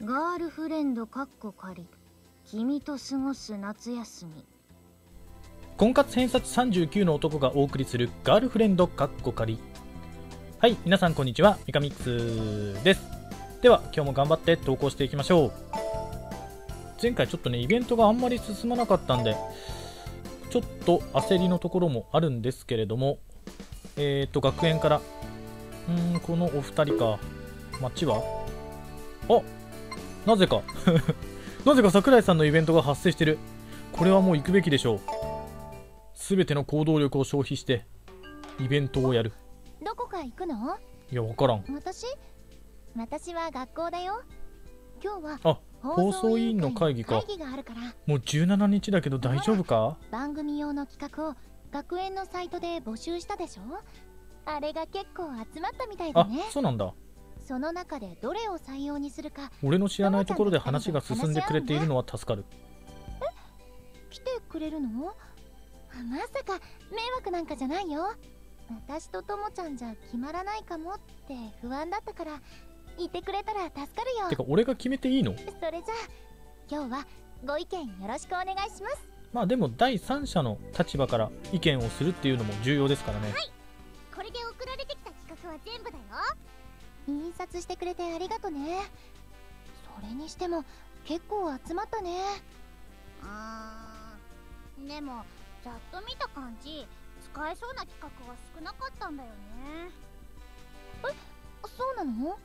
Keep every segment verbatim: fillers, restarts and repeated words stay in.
ガールフレンドかっこ仮、君と過ごす夏休み。 婚活偏差値さんじゅうきゅうの男がお送りするガールフレンドかっこ仮。はい、皆さんこんにちは、ミカミックスです。では今日も頑張って投稿していきましょう。前回ちょっとねイベントがあんまり進まなかったんでちょっと焦りのところもあるんですけれども、えーと学園からうーんこのお二人か、街はあなぜかなぜか桜井さんのイベントが発生してる。これはもう行くべきでしょう。すべての行動力を消費してイベントをやる。 どこか行くの？ いや分からん。 私私は学校だよ。今日はあ、放送委員の会議か。 会議があるから。 もうじゅうしちにちだけど大丈夫か？ 番組用の企画を学園のサイトで募集したでしょ。あれが結構集まったみたいだね。 あ、そうなんだ。 その中でどれを採用にするか。 俺の知らないところで話が進んでくれているのは助かる。 え、来てくれるの？まさか迷惑なんかじゃないよ。私とともちゃんじゃ決まらないかもって不安だったから言ってくれたら助かるよ。 てか俺が決めていいの？ それじゃあ今日はご意見よろしくお願いします。 まあでも第三者の立場から意見をするっていうのも重要ですからね。 はい、これで送られてきた企画は全部だよ。 印刷してくれてありがとね。それにしても結構集まったね。 あーでもざっと見た感じ使えそうな企画は少なかったんだよね。 え、そうなの？うん。ほ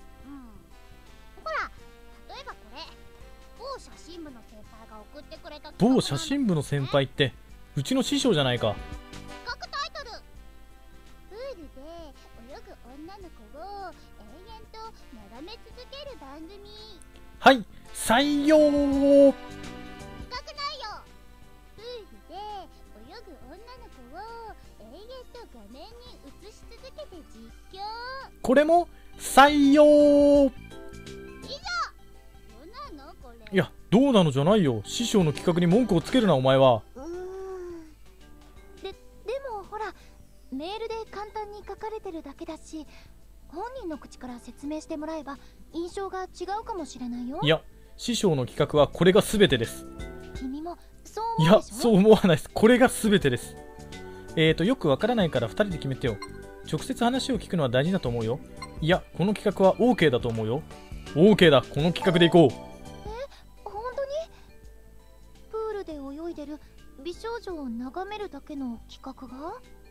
ら、例えばこれ某写真部の先輩が送ってくれた企画。 某写真部の先輩ってうちの師匠じゃないか。 企画タイトル、プールで泳ぐ女の子を永遠と眺め続ける番組。 はい、採用。 企画内容、プールで泳ぐ女の子を永遠と画面に映し続けて実況。 これも採用。 以上。どうなのこれ？ いや、どうなのじゃないよ。師匠の企画に文句をつけるなお前は。 うーん。で、でもほらメールで簡単に書かれてるだけだし、本人の口から説明してもらえば印象が違うかもしれないよ。 いや、師匠の企画はこれが全てです。 君もそういや、 思うでしょ？ そう思わないです。これが全てです。えーとよくわからないからふたりで決めてよ。直接話を聞くのは大事だと思うよ。いや、この企画は OK だと思うよ。 OK だ、この企画でいこう。 え、本当に？プールで泳いでる美少女を眺めるだけの企画が？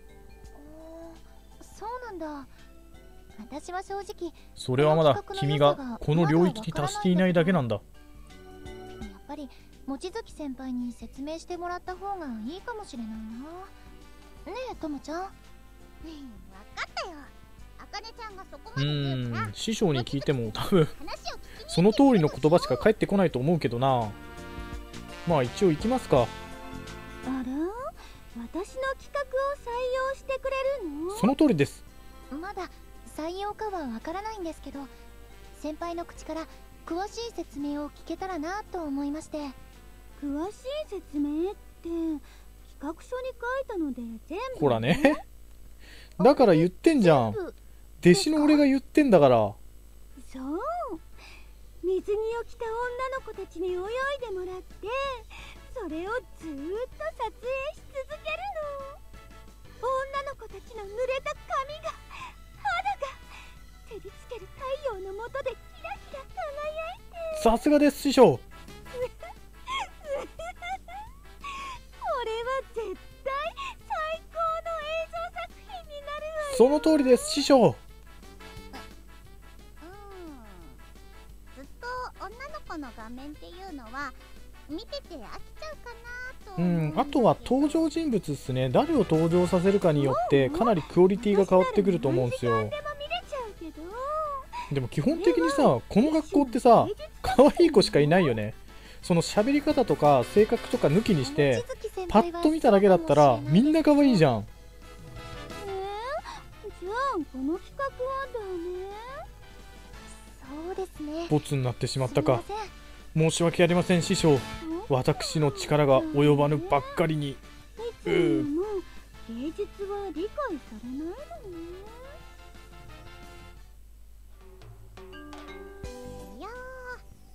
そうなんだ。私は正直それはまだ君がこの領域に達していないだけなんだ。 やっぱり望月先輩に説明してもらった方がいいかもしれないな。ねえともちゃん。 ねえ、分かったよ。あかねちゃんがそこうまで言うからーん、師匠に聞いても多分話を聞きに行ってその通りの言葉しか返ってこないと思うけどな。まあ一応行きますか。 あら、私の企画を採用してくれるの？ その通りです。 まだ採用かはわからないんですけど、先輩の口から詳しい説明を聞けたらなと思いまして。 詳しい説明って企画書に書いたので全部。 ほらねだから言ってんじゃん。弟子の俺が言ってんだから。 そう、水着を着た女の子たちに泳いでもらって、それをずーっと撮影し続けるの。女の子たちの濡れた髪が、肌が照りつける太陽の下でキラキラ輝いて。 さすがです師匠。 これは絶対最高の映像作品になるわよ。 その通りです師匠。 うん、ずっと女の子の画面っていうのは見てて飽きちゃうかなとう思うんだけど。 ん、あとは登場人物っすね。誰を登場させるかによってかなりクオリティが変わってくると思うんですよ。 何時間でも見れちゃうけど。 でも基本的にさ、この学校ってさ可愛い子しかいないよね。その喋り方とか性格とか抜きにしてパッと見ただけだったらみんな可愛いじゃん。 えー、じゃあこの企画はダメ？ そうですね。 ボツになってしまったか。 すみま申し訳ありません師匠。私の力が及ばぬばっかりに。 いつも芸術は理解されないのね。 いやー、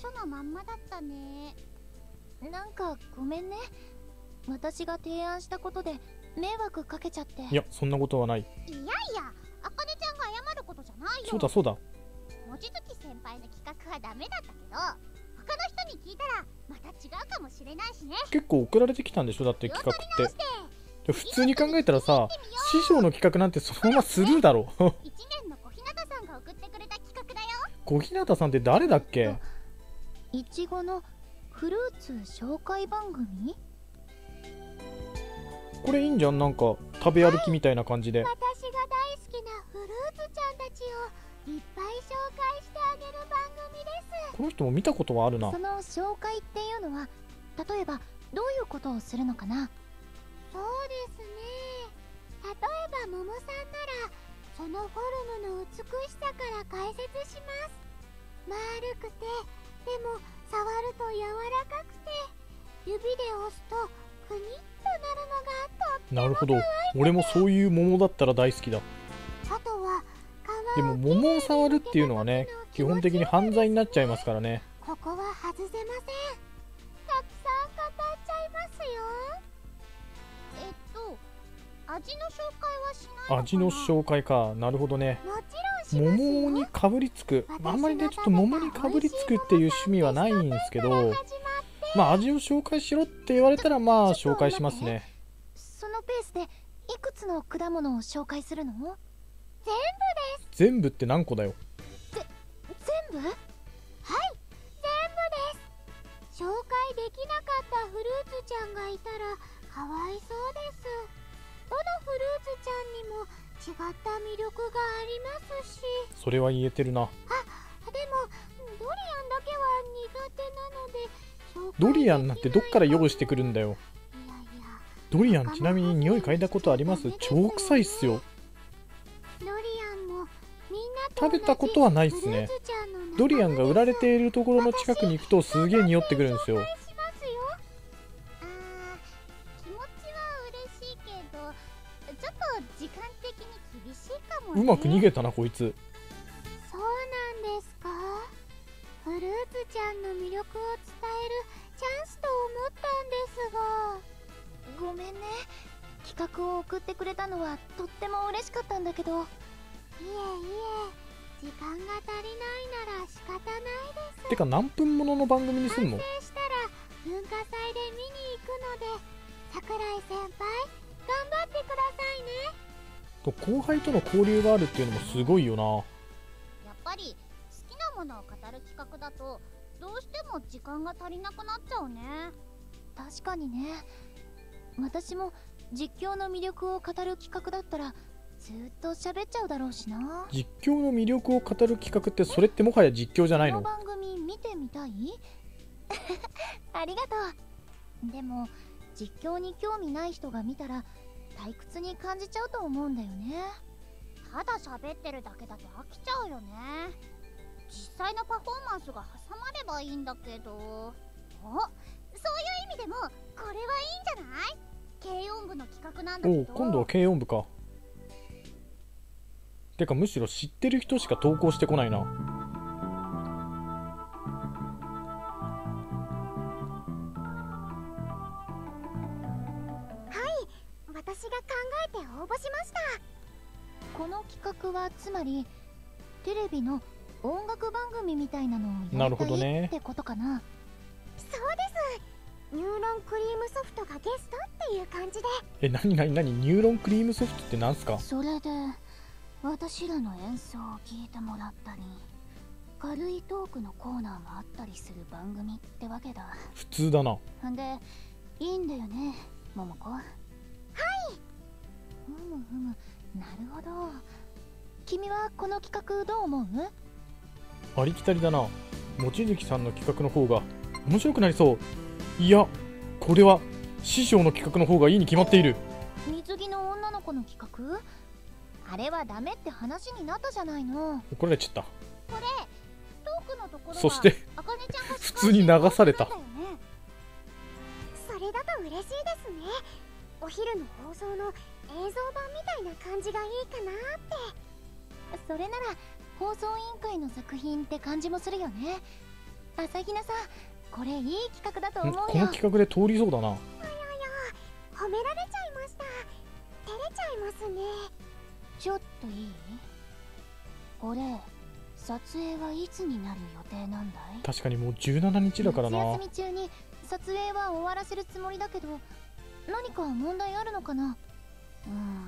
初のまんまだったね。 なんかごめんね。私が提案したことで迷惑かけちゃって。 いや、そんなことはない。 いやいや、あかねちゃんが謝ることじゃないよ。 そうだそうだ。 望月先輩の企画はダメだったけど、他の人に聞いたらまた違うかもしれないしね。 結構送られてきたんでしょ、だって企画っ気を取り直してて。で普通に考えたらさ、師匠の企画なんてそのままスルーだろ。 いちねんの小日向さんが送ってくれた企画だよ。 小日向さんって誰だっけ？ いちごのフルーツ紹介番組？ これいいんじゃん、なんか食べ歩きみたいな感じで。 私が大好きなフルーツちゃんたちをいっぱい紹介してあげる番組です。 この人も見たことはあるな。 その紹介っていうのは例えばどういうことをするのかな？ そうですね、例えば桃さんならそのフォルムの美しさから解説します。丸くてでも触ると柔らかくて指で押すとクニッとなるのがとってもなるほど、俺もそういう桃だったら大好きだ。 あとはでも桃を触るっていうのはね、基本的に犯罪になっちゃいますからね。 ここは外せません。たくさん語っちゃいますよ。えっと味の紹介はしないのかな？ 味の紹介か、なるほどね。 もちろんしますよ。 桃にかぶりつく、あんまりねちょっと桃にかぶりつくっていう趣味はないんですけど、まあ味を紹介しろって言われたらまあ紹介しますね。 そのペースでいくつの果物を紹介するの？ 全部です。 全部って何個だよ。 全部？ はい、全部です。紹介できなかったフルーツちゃんがいたらかわいそうです。どのフルーツちゃんにも違った魅力がありますし。 それは言えてるな。 あ、でもドリアンだけは苦手なので紹介ドリアンなんてどっから用意してくるんだよ。 いやいや、 ドリアンちなみに匂い嗅いだことあります？超臭いっすよ。 ドリアンもみんなと食べたことはないっすね。ドリアンが売られているところの近くに行くとすげえ匂ってくるんですよ。 あー、気持ちは嬉しいけどちょっと時間的に厳しいかもね。 うまく逃げたなこいつ。 そうなんですか。フルーツちゃんの魅力を伝えるチャンスと思ったんですが。 ごめんね。企画を送ってくれたのはとっても嬉しかったんだけど。 いえいえ、時間が足りないなら仕方ないです。 てか何分ものの番組にすんの？ 完成したら文化祭で見に行くので桜井先輩頑張ってくださいね。 と後輩との交流があるっていうのもすごいよな。 やっぱり好きなものを語る企画だとどうしても時間が足りなくなっちゃうね。 確かにね。私も実況の魅力を語る企画だったらずっと喋っちゃうだろうしな。 実況の魅力を語る企画ってそれってもはや実況じゃないの？ この番組見てみたい？ありがとう。でも実況に興味ない人が見たら退屈に感じちゃうと思うんだよね。 ただ喋ってるだけだと飽きちゃうよね。実際のパフォーマンスが挟まればいいんだけど。お、そういう意味でもこれはいいんじゃない？軽音部の企画なんだけど。 おう、今度は軽音部か。てかむしろ知ってる人しか投稿してこないな。 私が考えて応募しました。 この企画はつまりテレビの音楽番組みたいなのをなるほやりたいどねってことかな。 そうです。ニューロンクリームソフトがゲストっていう感じで。 え、なになになに、ニューロンクリームソフトってなんすか？ それで私らの演奏を聞いてもらったり軽いトークのコーナーもあったりする番組ってわけだ。 普通だな。 んでいいんだよね、桃子。はい。ふむふむ、なるほど。君はこの企画どう思う？ ありきたりだな。望月さんの企画の方が面白くなりそう。いや、これは師匠の企画の方がいいに決まっている。 水着の女の子の企画？あれはダメって話になったじゃないの。 怒られちゃった。 これトークのところはそしてあかねちゃんが普通に流された。 それだと嬉しいですね。お昼の放送の映像版みたいな感じがいいかなって。 それなら放送委員会の作品って感じもするよね。 朝比奈さん、これいい企画だと思うよ。 この企画で通りそうだな。 褒められちゃいました。照れちゃいますね。 ちょっといい？これ撮影はいつになる予定なんだい？ 確かにもうじゅうしちにちだからな。 夏休み中に撮影は終わらせるつもりだけど、何か問題あるのかな？ うん、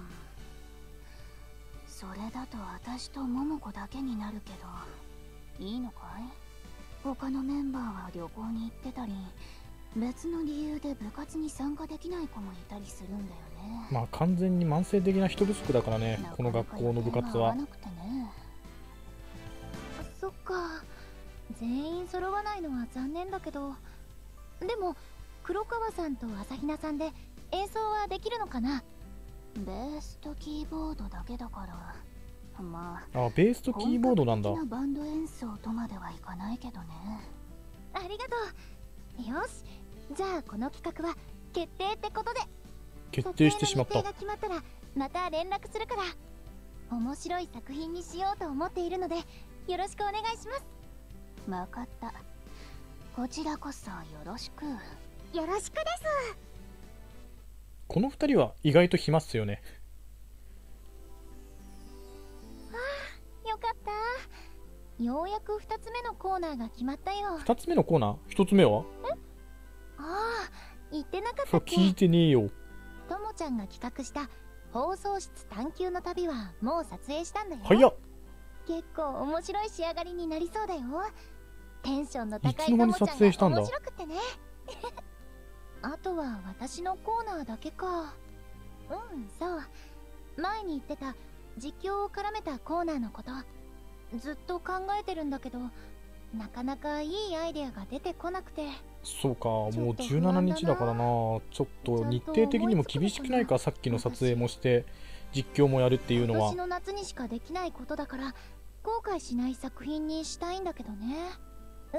それだと私と桃子だけになるけどいいのかい？他のメンバーは旅行に行ってたり、別の理由で部活に参加できない子もいたりするんだよね。 まあ完全に慢性的な人不足だからね、この学校の部活は。 そっか、全員揃わないのは残念だけど、でも黒川さんと朝比奈さんで演奏はできるのかな？ ベースとキーボードだけだから、まあ、 あ、ベースとキーボードなんだ。 本格的なバンド演奏とまではいかないけどね。 ありがとう。よし、じゃあこの企画は決定ってことで。 決定してしまった。 撮影の日程が決まったらまた連絡するから。面白い作品にしようと思っているので、よろしくお願いします。 分かった。こちらこそよろしく。 よろしくです。 このふたりは意外と暇っすよね。 ああ、よかった。ようやくふたつめのコーナーが決まったよ。 ふたつめのコーナー？ ひと つ目は？ え？ああ、言ってなかったっけ？ 聞いてねえよ。 ともちゃんが企画した放送室探求の旅はもう撮影したんだよ。 早っ。 結構面白い仕上がりになりそうだよ。テンションの高いいつの間に撮影したんだ。 面白くってね。あとは私のコーナーだけか。うん、そう。前に言ってた実況を絡めたコーナーのことずっと考えてるんだけど、なかなかいいアイデアが出てこなくて。 そうか、もうじゅうしちにちだからな。ちょっと日程的にも厳しくないか？さっきの撮影もして実況もやるっていうのは。 今年の夏にしかできないことだから後悔しない作品にしたいんだけどね。うんうん、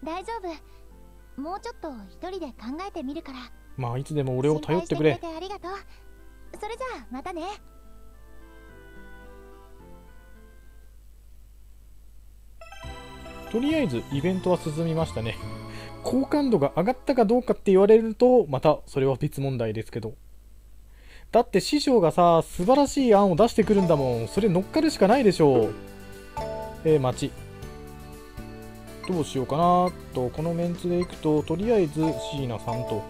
大丈夫。もうちょっと一人で考えてみるから。 まあいつでも俺を頼ってくれ。 心配してくれてありがとう。それじゃあまたね。 とりあえずイベントは進みましたね。好感度が上がったかどうかって言われるとまたそれは別問題ですけど、だって師匠がさ素晴らしい案を出してくるんだもん。それ乗っかるしかないでしょう。えー、待ちどうしようかなと。このメンツでいくととりあえず椎名さんと。 こ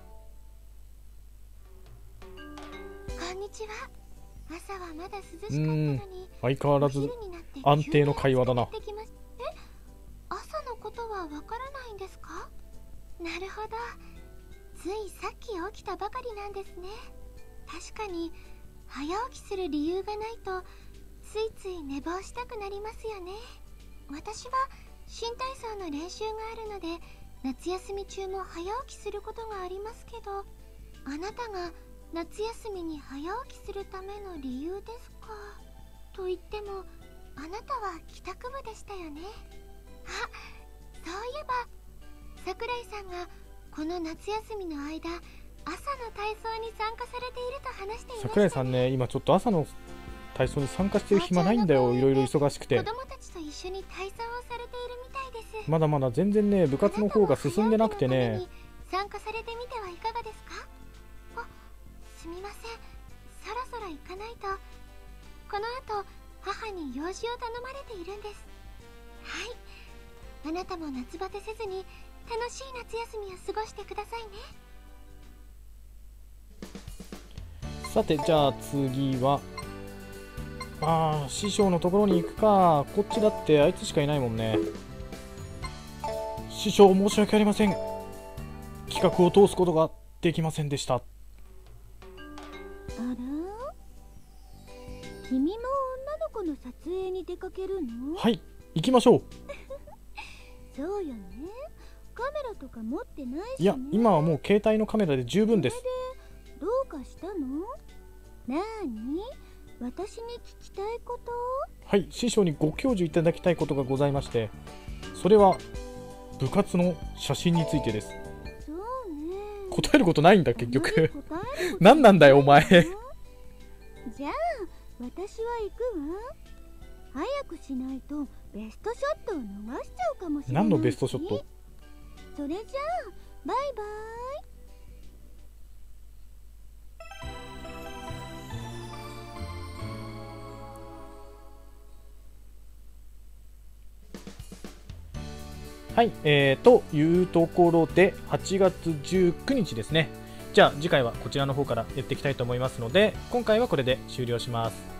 んにちは。朝はまだ涼しかったのに、 相変わらず安定の会話だな。 え、朝のことはわからないんですか？なるほど。ついさっき起きたばかりなんですね。確かに早起きする理由がないとついつい寝坊したくなりますよね。私は新体操の練習があるので夏休み中も早起きすることがありますけど、あなたが夏休みに早起きするための理由ですか？と言ってもあなたは帰宅部でしたよね。あ、そういえば桜井さんがこの夏休みの間朝の体操に参加されていると話していましたね。 桜井さんね、今ちょっと朝の体操に参加してる暇ないんだよ。いろいろ忙しくて。 子供たちと一緒に体操をされているみたいです。 まだまだ全然ね部活の方が進んでなくてね。 参加されてみてはいかがですか？あ、すみません、そろそろ行かないと。この後母に用事を頼まれているんです。はい、あなたも夏バテせずに楽しい夏休みを過ごしてくださいね。 さてじゃあ次はあー師匠のところに行くか。こっちだってあいつしかいないもんね。師匠申し訳ありません。企画を通すことができませんでした。 あら？君も女の子の撮影に出かけるの？ はい、行きましょう。 そうよね。カメラとか持ってないしね。 いや今はもう携帯のカメラで十分です。 どうかしたの？なーに？私に聞きたいこと？ はい、師匠にご教授いただきたいことがございまして、それは部活の写真についてです。 そうね。 答えることないんだ結局。 あまり答えること何なんだよお前。 じゃあ私は行くわ。早くしないとベストショットを逃しちゃうかもしれないし。 何のベストショット？ それじゃあバイバイ。 はい、えー、というところではちがつじゅうくにちですね。じゃあ次回はこちらの方からやっていきたいと思いますので、今回はこれで終了します。